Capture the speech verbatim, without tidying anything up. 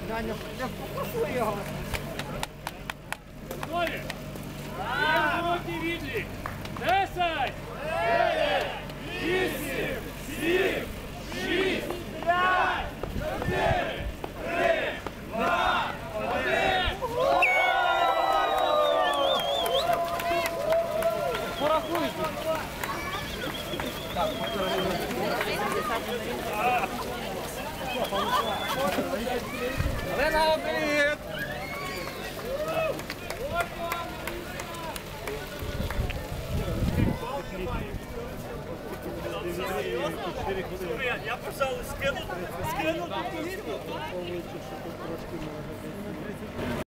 Даня, не фокусуй його. Готові? Руки відлік. Десять! Дев'ять! Вісім! Сім! Шість! П'ять! Чотири! Три! Два! Один! Порахуй! Олена, привіт! Я, пожалуй, скину, скину.